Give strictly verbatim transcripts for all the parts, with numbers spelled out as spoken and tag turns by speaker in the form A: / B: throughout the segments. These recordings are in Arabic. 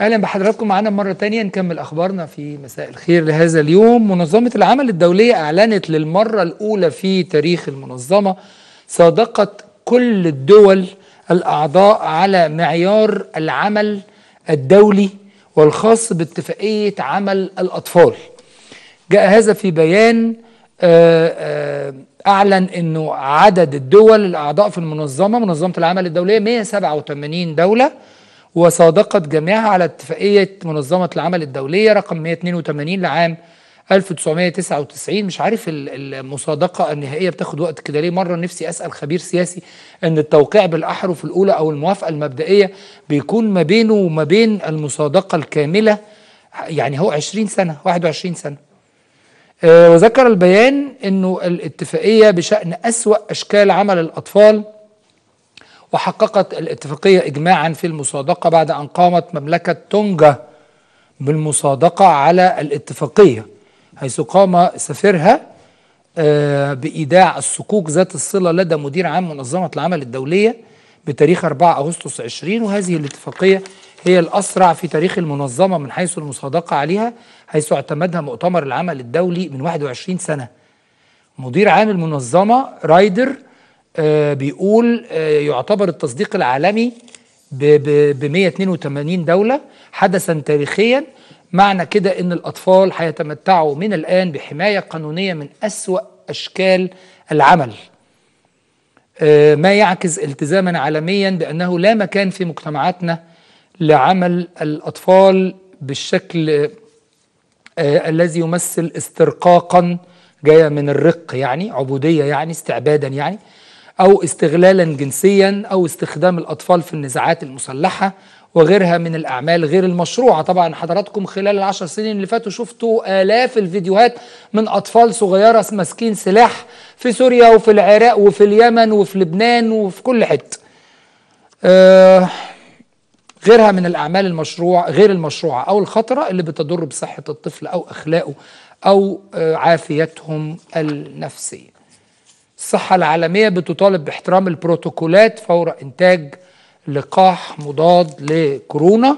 A: اهلا بحضراتكم معانا مره تانية نكمل اخبارنا في مساء الخير لهذا اليوم. منظمه العمل الدوليه اعلنت للمره الاولى في تاريخ المنظمه صادقه كل الدول الاعضاء على معيار العمل الدولي والخاص باتفاقيه عمل الاطفال. جاء هذا في بيان اعلن انه عدد الدول الاعضاء في المنظمه منظمه العمل الدوليه مئة وسبعة وثمانين دوله، وصادقت جميعها على اتفاقية منظمة العمل الدولية رقم مئة واثنين وثمانين لعام ألف وتسعمئة وتسعة وتسعين. مش عارف المصادقة النهائية بتاخد وقت كده ليه؟ مرة نفسي أسأل خبير سياسي أن التوقيع بالأحرف الأولى أو الموافقة المبدئية بيكون ما بينه وما بين المصادقة الكاملة يعني هو عشرين سنة واحد وعشرين سنة. آه وذكر البيان أنه الاتفاقية بشأن أسوأ أشكال عمل الأطفال، وحققت الاتفاقية إجماعا في المصادقة بعد أن قامت مملكة تونجا بالمصادقة على الاتفاقية، حيث قام سفيرها بإيداع الصكوك ذات الصلة لدى مدير عام منظمة العمل الدولية بتاريخ أربعة أغسطس عشرين. وهذه الاتفاقية هي الأسرع في تاريخ المنظمة من حيث المصادقة عليها، حيث اعتمدها مؤتمر العمل الدولي من واحد وعشرين سنة. مدير عام المنظمة رايدر آه بيقول آه يعتبر التصديق العالمي ب مئة واثنين وثمانين دولة حدثا تاريخيا. معنى كده ان الاطفال هيتمتعوا من الان بحماية قانونية من اسوأ اشكال العمل، آه ما يعكس التزاما عالميا بانه لا مكان في مجتمعاتنا لعمل الاطفال بالشكل آه الذي يمثل استرقاقا جاية من الرق، يعني عبودية، يعني استعبادا، يعني أو استغلالا جنسيا أو استخدام الأطفال في النزاعات المسلحة وغيرها من الأعمال غير المشروعة. طبعا حضراتكم خلال العشر سنين اللي فاتوا شفتوا آلاف الفيديوهات من أطفال صغيرة ماسكين سلاح في سوريا وفي العراق وفي اليمن وفي لبنان وفي كل حتة. آه غيرها من الأعمال المشروع غير المشروعة أو الخطرة اللي بتضر بصحة الطفل أو أخلاقه أو آه عافيتهم النفسية. الصحة العالمية بتطالب باحترام البروتوكولات فور إنتاج لقاح مضاد لكورونا.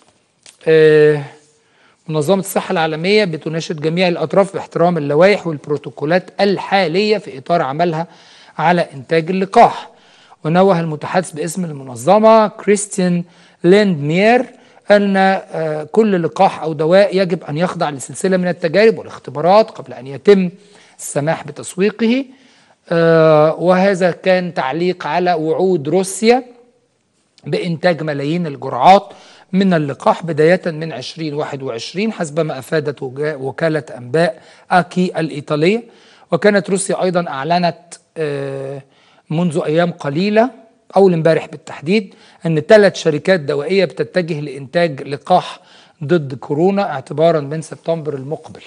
A: آه منظمة الصحة العالمية بتناشد جميع الأطراف باحترام اللوائح والبروتوكولات الحالية في إطار عملها على إنتاج اللقاح. ونوه المتحدث باسم المنظمة كريستيان ليندمير أن آه كل لقاح أو دواء يجب أن يخضع لسلسلة من التجارب والاختبارات قبل أن يتم السماح بتسويقه. آه وهذا كان تعليق على وعود روسيا بإنتاج ملايين الجرعات من اللقاح بداية من ألفين وواحد وعشرين حسب ما أفادت وكالة أنباء آكي الإيطالية. وكانت روسيا أيضا أعلنت آه منذ أيام قليلة أول امبارح بالتحديد أن ثلاث شركات دوائية بتتجه لإنتاج لقاح ضد كورونا اعتبارا من سبتمبر المقبل.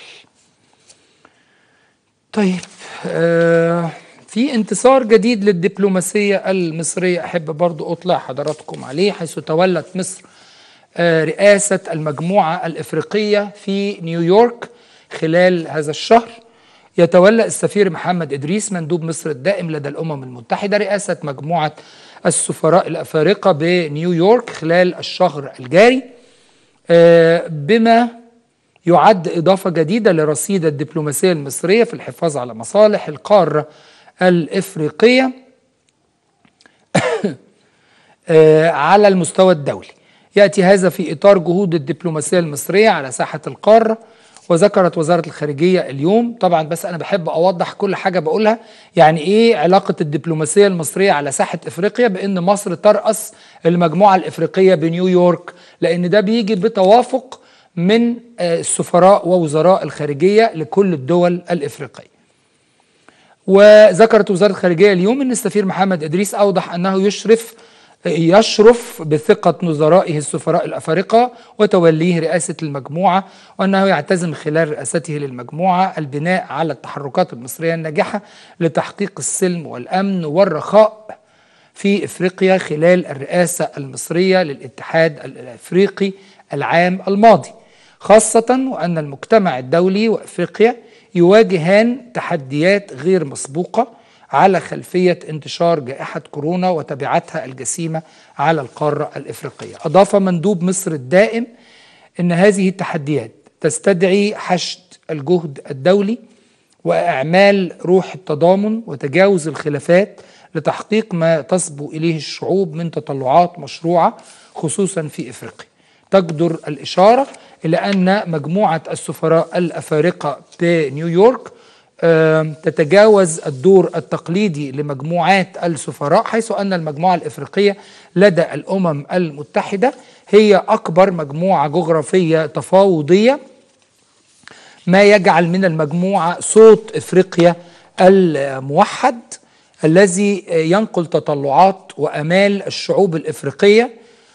A: طيب آه في انتصار جديد للدبلوماسية المصرية أحب برضو أطلع حضراتكم عليه، حيث تولت مصر آه رئاسة المجموعة الإفريقية في نيويورك خلال هذا الشهر. يتولى السفير محمد إدريس مندوب مصر الدائم لدى الأمم المتحدة رئاسة مجموعة السفراء الأفارقة بنيويورك خلال الشهر الجاري، آه بما يعد إضافة جديدة لرصيد الدبلوماسية المصرية في الحفاظ على مصالح القارة الإفريقية على المستوى الدولي. يأتي هذا في إطار جهود الدبلوماسية المصرية على ساحة القارة. وذكرت وزارة الخارجية اليوم، طبعا بس أنا بحب أوضح كل حاجة بقولها، يعني إيه علاقة الدبلوماسية المصرية على ساحة إفريقيا بأن مصر ترأس المجموعة الإفريقية بنيويورك، لأن ده بيجي بتوافق من السفراء ووزراء الخارجية لكل الدول الإفريقية. وذكرت وزارة الخارجية اليوم أن السفير محمد إدريس أوضح أنه يشرف يشرف بثقة نظرائه السفراء الأفارقة وتوليه رئاسة المجموعة، وأنه يعتزم خلال رئاسته للمجموعة البناء على التحركات المصرية الناجحة لتحقيق السلم والأمن والرخاء في إفريقيا خلال الرئاسة المصرية للاتحاد الأفريقي العام الماضي، خاصة وأن المجتمع الدولي وأفريقيا يواجهان تحديات غير مسبوقة على خلفية انتشار جائحة كورونا وتبعاتها الجسيمة على القارة الإفريقية. أضاف مندوب مصر الدائم إن هذه التحديات تستدعي حشد الجهد الدولي وإعمال روح التضامن وتجاوز الخلافات لتحقيق ما تصبو إليه الشعوب من تطلعات مشروعة خصوصا في إفريقيا. تجدر الإشارة إلى أن مجموعة السفراء الأفارقة بنيويورك تتجاوز الدور التقليدي لمجموعات السفراء، حيث أن المجموعة الإفريقية لدى الأمم المتحدة هي أكبر مجموعة جغرافية تفاوضية، ما يجعل من المجموعة صوت إفريقيا الموحد الذي ينقل تطلعات وأمال الشعوب الإفريقية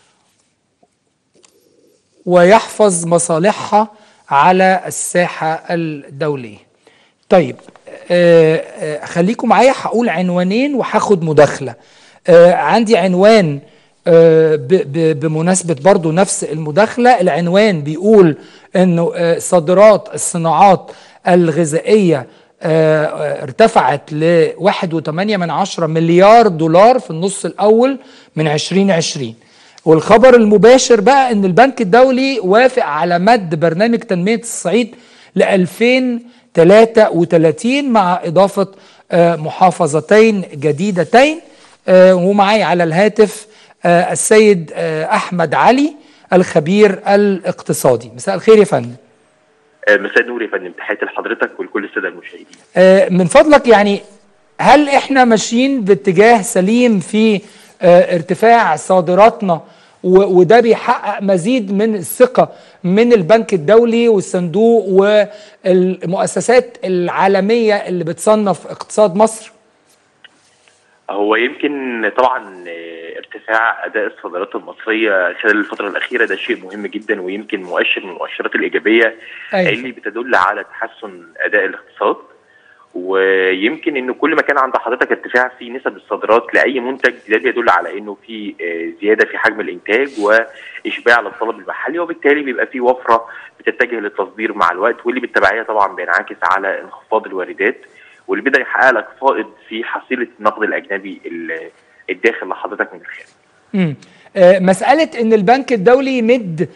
A: ويحفظ مصالحها على الساحة الدولية. طيب آه آه خليكم معايا، هقول عنوانين وهاخد مداخلة. آه عندي عنوان آه بمناسبة برضو نفس المداخلة. العنوان بيقول انه آه صادرات الصناعات الغذائية آه آه ارتفعت ل واحد وثمانية من عشرة مليار دولار في النص الأول من عشرين عشرين. والخبر المباشر بقى ان البنك الدولي وافق على مد برنامج تنمية الصعيد ل ألفين وثلاثة وثلاثين مع إضافة محافظتين جديدتين. ومعي على الهاتف السيد أحمد علي الخبير الاقتصادي. مساء الخير يا فندم.
B: مساء النور يا فندم، تحياتي لحضرتك ولكل السادة المشاهدين.
A: من فضلك يعني هل احنا ماشيين باتجاه سليم في ارتفاع صادراتنا وده بيحقق مزيد من الثقة من البنك الدولي والصندوق والمؤسسات العالمية اللي بتصنف اقتصاد مصر؟
B: هو يمكن طبعا ارتفاع أداء الصادرات المصرية خلال الفترة الأخيرة ده شيء مهم جدا، ويمكن مؤشر من المؤشرات الإيجابية أيوة. اللي بتدل على تحسن أداء الاقتصاد. ويمكن انه كل ما كان عند حضرتك ارتفاع في نسب الصادرات لاي منتج ده بيدل على انه في زياده في حجم الانتاج واشباع للطلب المحلي، وبالتالي بيبقى في وفره بتتجه للتصدير مع الوقت، واللي بالتبعيه طبعا بينعكس على انخفاض الواردات واللي بدا يحقق لك فائض في حصيله النقد الاجنبي الداخل لحضرتك من الخارج.
A: امم مسألة ان البنك الدولي يمد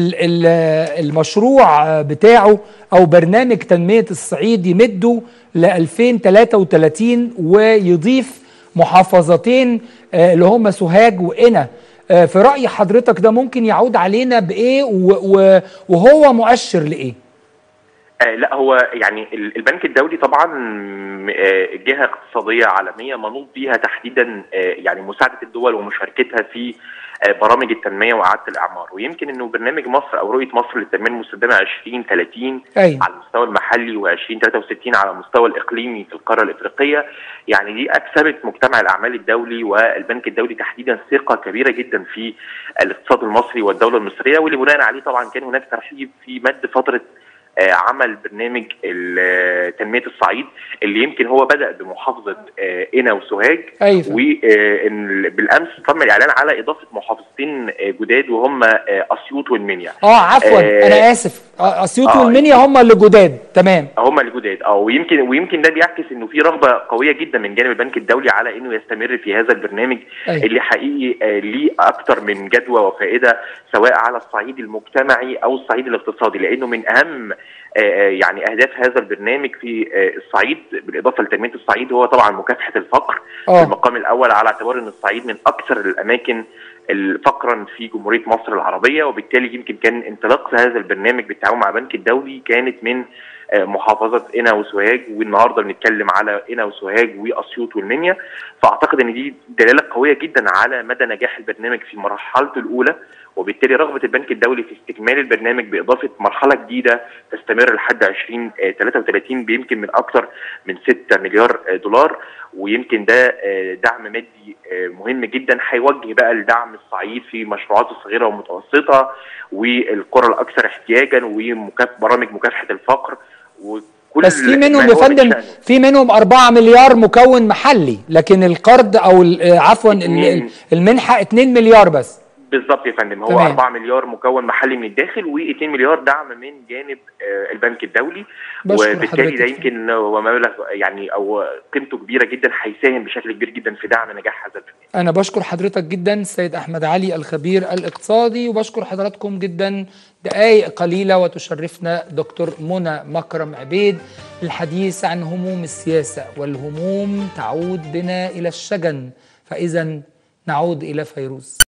A: المشروع بتاعه او برنامج تنمية الصعيد يمده ل ألفين وثلاثة وثلاثين ويضيف محافظتين اللي هم سوهاج وقنا، في رأي حضرتك ده ممكن يعود علينا بإيه وهو مؤشر لإيه؟
B: آه لا هو يعني البنك الدولي طبعا آه جهة اقتصادية عالمية منوط بيها تحديدا آه يعني مساعدة الدول ومشاركتها في آه برامج التنمية وإعادة الإعمار. ويمكن إنه برنامج مصر أو رؤية مصر للتنمية المستدامة عشرين ثلاثين أيوة. على المستوى المحلي وعشرين ثلاثة وستين على المستوى الإقليمي في القارة الإفريقية، يعني دي أكسبت مجتمع الأعمال الدولي والبنك الدولي تحديدا ثقة كبيرة جدا في الاقتصاد المصري والدولة المصرية، واللي بناء عليه طبعا كان هناك ترحيب في مد فترة آه عمل برنامج تنمية الصعيد اللي يمكن هو بدأ بمحافظة آه قنا وسوهاج. أيوة. وبالأمس تم الإعلان على إضافة محافظتين آه جداد وهم آه أسيوط والمنيا.
A: اه عفوا آه أنا آسف، أسيوط آه والمنيا هم اللي جداد. تمام،
B: هم اللي جداد. اه ويمكن ويمكن ده بيعكس إنه في رغبة قوية جدا من جانب البنك الدولي على إنه يستمر في هذا البرنامج. أيوة. اللي حقيقي آه ليه أكثر من جدوى وفائدة سواء على الصعيد المجتمعي أو الصعيد الاقتصادي، لأنه من أهم يعني أهداف هذا البرنامج في الصعيد بالإضافة لتنمية الصعيد هو طبعا مكافحة الفقر أوه. في المقام الأول، على اعتبار أن الصعيد من أكثر الأماكن فقرا في جمهورية مصر العربية، وبالتالي يمكن كان انطلاق هذا البرنامج بالتعاون مع البنك الدولي كانت من محافظة قنا وسوهاج، والنهارده بنتكلم على قنا وسوهاج وأسيوط والمنيا. فأعتقد أن دي دلالة قوية جدا على مدى نجاح البرنامج في مرحلته الأولى، وبالتالي رغبة البنك الدولي في استكمال البرنامج بإضافة مرحلة جديدة تستمر لحد عشرين ثلاثة وثلاثين بيمكن من أكثر من ستة مليار دولار. ويمكن ده دعم مادي مهم جدا هيوجه بقى لدعم الصعيد في مشروعات الصغيرة والمتوسطة والقرى الأكثر احتياجا وبرامج مكافحة الفقر.
A: وكل بس في منهم يا فندم في منهم أربعة مليار مكون محلي، لكن القرض أو عفوا المنحة اتنين مليار بس.
B: بالظبط يا فندم، هو تمام. أربعة مليار مكون محلي من الداخل و2 مليار دعم من جانب البنك الدولي، وبالتالي ده يمكن هو مبلغ يعني او قيمته كبيره جدا، هيساهم بشكل كبير جدا في دعم نجاح هذا البرنامج.
A: انا بشكر حضرتك جدا السيد احمد علي الخبير الاقتصادي، وبشكر حضراتكم جدا. دقائق قليله وتشرفنا دكتور منى مكرم عبيد للحديث عن هموم السياسه، والهموم تعود بنا الى الشجن، فاذا نعود الى فيروز.